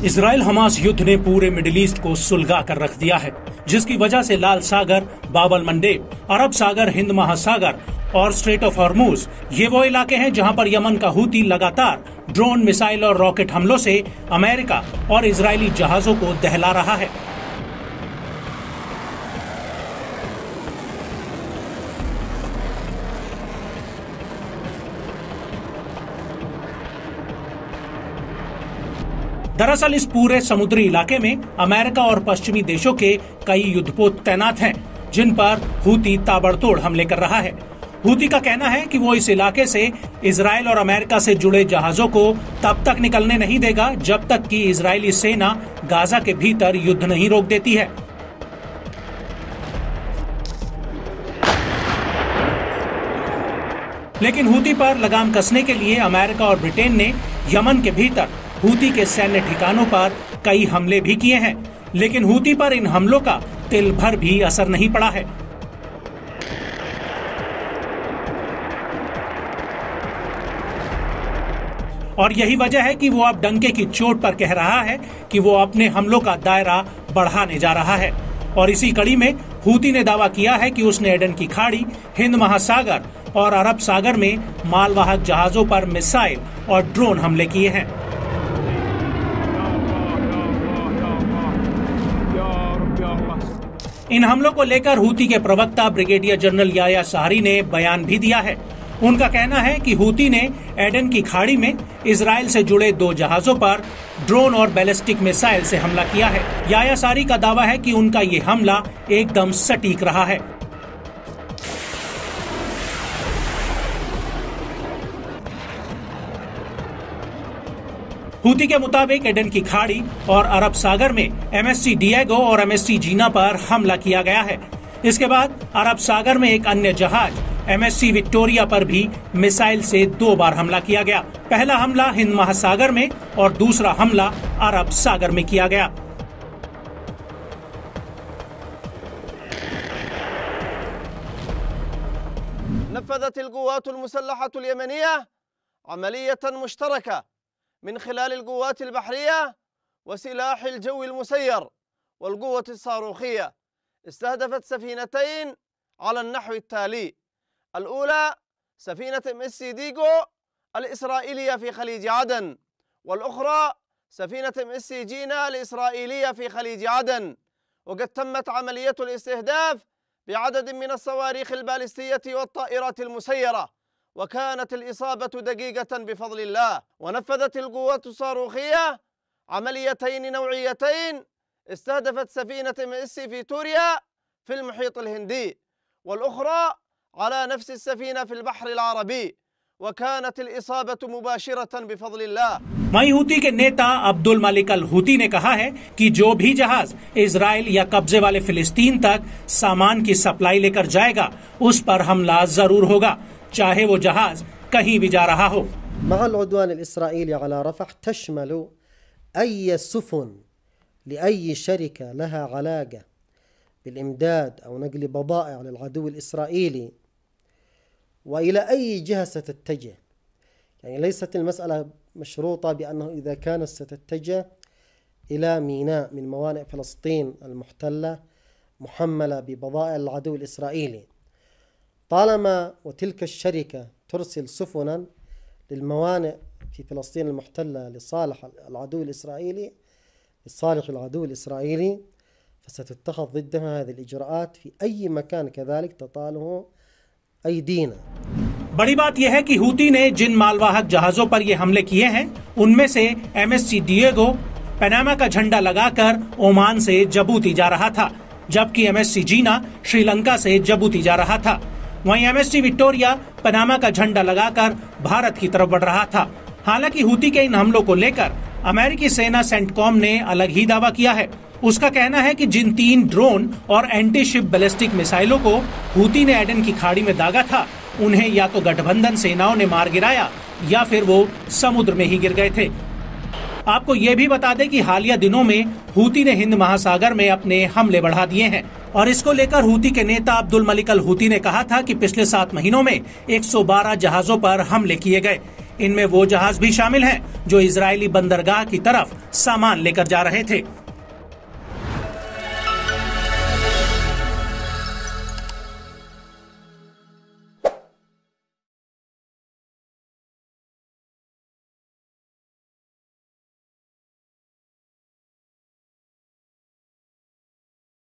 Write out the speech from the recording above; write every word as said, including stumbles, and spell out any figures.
Israel Hamas युद्ध ने पूरे मिडिल ईस्ट को सुलगा कर रख दिया है, जिसकी वजह से लाल सागर, बाब अल मंडेब, अरब सागर, हिंद महासागर और स्ट्रेट ऑफ हॉर्मूज ये वो इलाके हैं जहां पर यमन का हूती लगातार ड्रोन, मिसाइल और रॉकेट हमलों से अमेरिका और इजरायली जहाजों को दहला रहा है। दरअसल इस पूरे समुद्री इलाके में अमेरिका और पश्चिमी देशों के कई युद्धपोत तैनात हैं, जिन पर हूती ताबड़तोड़ हमले कर रहा है। हूती का कहना है कि वो इस इलाके से इजराइल और अमेरिका से जुड़े जहाजों को तब तक निकलने नहीं देगा जब तक कि इजरायली सेना गाजा के भीतर युद्ध नहीं रोक देती है। लेकिन हूती पर लगाम कसने के लिए अमेरिका और ब्रिटेन ने यमन के भीतर हूती के सैन्य ठिकानों पर कई हमले भी किए हैं, लेकिन हूती पर इन हमलों का तिल भर भी असर नहीं पड़ा है। और यही वजह है कि वो अब डंके की चोट पर कह रहा है कि वो अपने हमलों का दायरा बढ़ाने जा रहा है। और इसी कड़ी में हूती ने दावा किया है कि उसने एडन की खाड़ी, हिंद महासागर और अरब सागर में मालवाहक जहाजों पर मिसाइल और ड्रोन हमले किए हैं। इन हमलों को लेकर हूती के प्रवक्ता ब्रिगेडियर जनरल याया साहरी ने बयान भी दिया है। उनका कहना है कि हूती ने एडन की खाड़ी में इजराइल से जुड़े दो जहाजों पर ड्रोन और बैलिस्टिक मिसाइल से हमला किया है। याया साहरी का दावा है कि उनका ये हमला एकदम सटीक रहा है। हूती के मुताबिक एडन की खाड़ी और अरब सागर में एमएससी डिएगो और एमएससी जीना पर हमला किया गया है। इसके बाद अरब सागर में एक अन्य जहाज एमएससी विक्टोरिया पर भी मिसाइल से दो बार हमला किया गया। पहला हमला हिंद महासागर में और दूसरा हमला अरब सागर में किया गया। नफ़ज़त अल-क़ुव्वात अल-मुसल्लहत अल-यमनिया अमलियतन मुश्तरका من خلال القوات البحرية وسلاح الجو المسير والقوة الصاروخية استهدفت سفينتين على النحو التالي: الأولى سفينة ام اس ديغو الإسرائيلية في خليج عدن، والأخرى سفينة ام اس جينا الإسرائيلية في خليج عدن. وقد تمت عملية الاستهداف بعدد من الصواريخ البالستية والطائرات المسيرة، وكانت الإصابة دقيقة بفضل الله. ونفذت القوات الصاروخية عمليتين نوعيتين استهدفت سفينة ام اس فيتوريا في المحيط الهندي، والأخرى على نفس السفينة في البحر العربي، وكانت الإصابة مباشرة بفضل الله. वहीं हूती के नेता अब्दुल मलिक अल हूती ने कहा है कि जो भी जहाज इजराइल या कब्जे वाले फिलिस्तीन तक सामान की सप्लाई लेकर जाएगा उस पर हमला जरूर होगा, चाहे वो जहाज कहीं भी जा रहा हो। مع العدوان الإسرائيلي على رفح تشمل أي سفن لأي شركة لها علاقة بالإمداد أو نقل بضائع للعدو الإسرائيلي وإلى أي جهة ستتجه. يعني ليست المسألة مشروطة بأنه إذا كانت ستتجه إلى ميناء من موانئ فلسطين المحتلة محملة ببضائع العدو الإسرائيلي، طالما وتلك الشركة ترسل سفنا للموانئ في فلسطين المحتلة لصالح العدو الإسرائيلي لصالح العدو الإسرائيلي فستتخذ ضدها هذه الإجراءات في أي مكان كذلك تطاله أيدينا. बड़ी बात यह है कि हूती ने जिन मालवाहक जहाजों पर ये हमले किए हैं उनमें से एमएससी डिएगो पनामा का झंडा लगाकर ओमान से जबूती जा रहा था, जबकि एमएससी जीना श्रीलंका से जबूती जा रहा था। वहीं एमएससी विक्टोरिया पनामा का झंडा लगाकर भारत की तरफ बढ़ रहा था। हालांकि हूती के इन हमलों को लेकर अमेरिकी सेना सेंटकॉम ने अलग ही दावा किया है। उसका कहना है कि जिन तीन ड्रोन और एंटी शिप बैलिस्टिक मिसाइलों को हूती ने एडन की खाड़ी में दागा था उन्हें या तो गठबंधन सेनाओं ने मार गिराया या फिर वो समुद्र में ही गिर गए थे। आपको ये भी बता दें कि हालिया दिनों में हूती ने हिंद महासागर में अपने हमले बढ़ा दिए हैं और इसको लेकर हूती के नेता अब्दुल मलिक अल हूती ने कहा था कि पिछले सात महीनों में एक सौ बारह जहाजों पर हमले किए गए। इनमें वो जहाज भी शामिल हैं जो इजरायली बंदरगाह की तरफ सामान लेकर जा रहे थे।